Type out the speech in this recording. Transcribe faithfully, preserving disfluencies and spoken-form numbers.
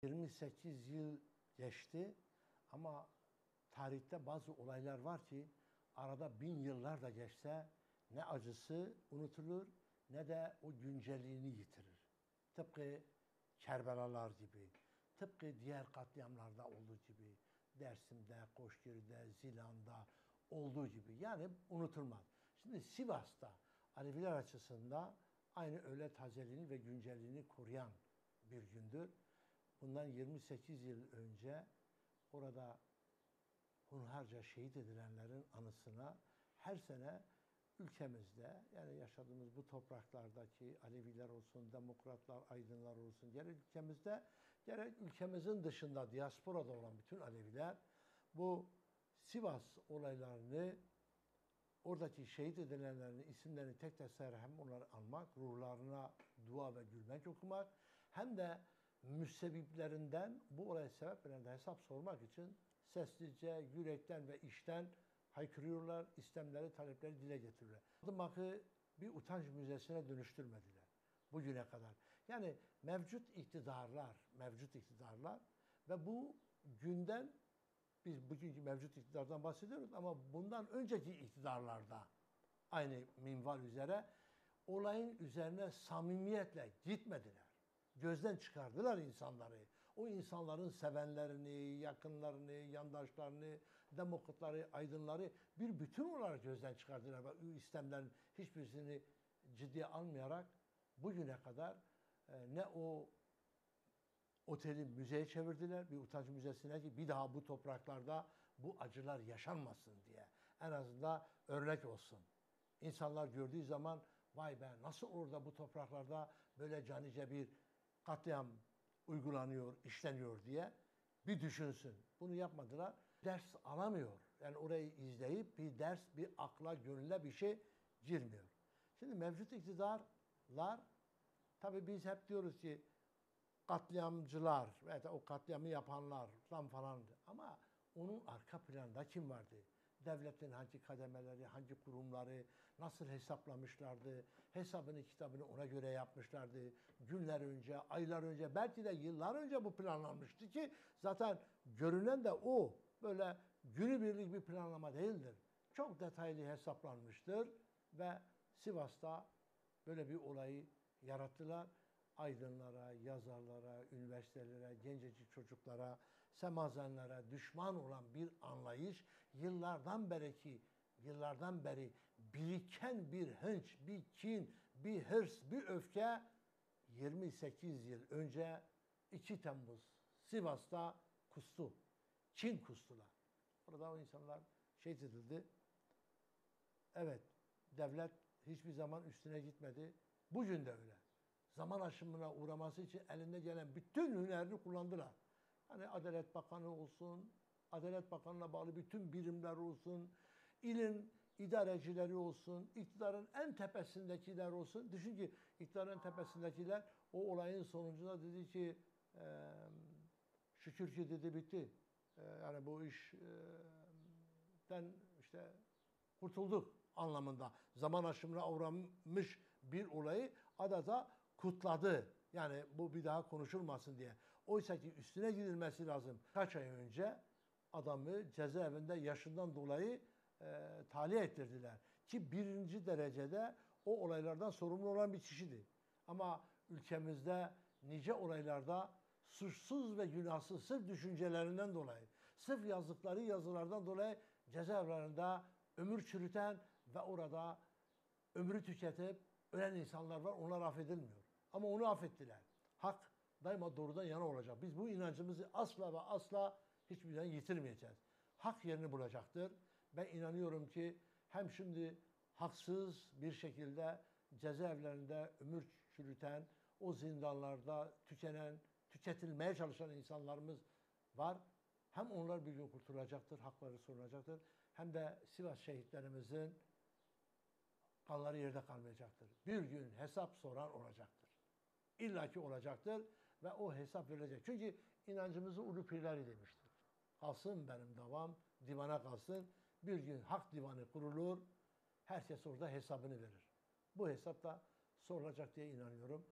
yirmi sekiz yıl geçti ama tarihte bazı olaylar var ki arada bin yıllar da geçse ne acısı unutulur ne de o güncelliğini yitirir. Tıpkı Kerbelalar gibi, tıpkı diğer katliamlarda olduğu gibi, Dersim'de, Koşgiri'de, Zilan'da olduğu gibi. Yani unutulmaz. Şimdi Sivas'ta Aleviler açısından aynı öyle tazeliğini ve güncelliğini koruyan bir gündür. Bundan yirmi sekiz yıl önce orada hunharca şehit edilenlerin anısına her sene ülkemizde, yani yaşadığımız bu topraklardaki Aleviler olsun, demokratlar, aydınlar olsun, gerek ülkemizde, gerek ülkemizin dışında, diasporada olan bütün Aleviler bu Sivas olaylarını, oradaki şehit edilenlerin isimlerini tek tek sayar, hem onları anmak, ruhlarına dua ve gülmek okumak, hem de müsebbiplerinden, bu olaya sebep veren de hesap sormak için sessizce, yürekten ve içten haykırıyorlar, istemleri, talepleri dile getiriyorlar. Adımak'ı bir utanç müzesine dönüştürmediler bugüne kadar. Yani mevcut iktidarlar, mevcut iktidarlar ve bu günden, biz bugünkü mevcut iktidardan bahsediyoruz ama bundan önceki iktidarlarda aynı minval üzere olayın üzerine samimiyetle gitmediler. Gözden çıkardılar insanları. O insanların sevenlerini, yakınlarını, yandaşlarını, demokratları, aydınları bir bütün olarak gözden çıkardılar. Ve istemlerin hiçbirisini ciddiye almayarak bugüne kadar ne o oteli müzeye çevirdiler, bir utanç müzesine, ki bir daha bu topraklarda bu acılar yaşanmasın diye. En azından örnek olsun. İnsanlar gördüğü zaman vay be, nasıl orada bu topraklarda böyle canice bir katliam uygulanıyor, işleniyor diye bir düşünsün. Bunu yapmadılar. Ders alamıyor. Yani orayı izleyip bir ders, bir akla, gönüle bir şey girmiyor. Şimdi mevcut iktidarlar, tabii biz hep diyoruz ki katliamcılar veya o katliamı yapanlar falan falan. Ama onun arka planında kim vardı? Devletin hangi kademeleri, hangi kurumları nasıl hesaplamışlardı? Hesabını, kitabını ona göre yapmışlardı. Günler önce, aylar önce, belki de yıllar önce bu planlanmıştı ki zaten görünen de o. Böyle günübirlik bir planlama değildir. Çok detaylı hesaplanmıştır ve Sivas'ta böyle bir olayı yarattılar. Aydınlara, yazarlara, üniversitelere, gencecik çocuklara, semazenlere düşman olan bir anlayış, yıllardan beri ki, yıllardan beri biriken bir hınç, bir kin, bir hırs, bir öfke yirmi sekiz yıl önce iki Temmuz Sivas'ta kustu. Çin kustular. Orada o insanlar şehit edildi. Evet, devlet hiçbir zaman üstüne gitmedi. Bugün de öyle. Zaman aşımına uğraması için elinde gelen bütün hünerini kullandılar. Hani Adalet Bakanı olsun, Adalet Bakanı'na bağlı bütün birimler olsun, ilin idarecileri olsun, iktidarın en tepesindekiler olsun. Düşün ki iktidarın tepesindekiler o olayın sonucunda dedi ki e, şükür ki dedi bitti. E, yani bu işten işte kurtulduk anlamında. Zaman aşımına uğramış bir olayı adeta kutladı. Yani bu bir daha konuşulmasın diye. Oysa ki üstüne gidilmesi lazım. Kaç ay önce adamı cezaevinde yaşından dolayı e, tahliye ettirdiler. Ki birinci derecede o olaylardan sorumlu olan bir kişiydi. Ama ülkemizde nice olaylarda suçsuz ve günahsız sırf düşüncelerinden dolayı, sırf yazdıkları yazılardan dolayı cezaevlerinde ömür çürüten ve orada ömrü tüketip ölen insanlar var. Onlar affedilmiyor. Ama onu affettiler. Hak daima doğrudan yana olacak. Biz bu inancımızı asla ve asla hiçbir zaman yitirmeyeceğiz. Hak yerini bulacaktır. Ben inanıyorum ki hem şimdi haksız bir şekilde cezaevlerinde ömür çürüten, o zindanlarda tükenen, tüketilmeye çalışan insanlarımız var. Hem onlar bir gün kurtulacaktır, hakları sorulacaktır. Hem de Sivas şehitlerimizin kanları yerde kalmayacaktır. Bir gün hesap soran olacaktır. İlla ki olacaktır ve o hesap verilecek. Çünkü inancımızı ulu pirleri demiştir. Kalsın benim davam, divana kalsın. Bir gün hak divanı kurulur, herkes orada hesabını verir. Bu hesap da sorulacak diye inanıyorum.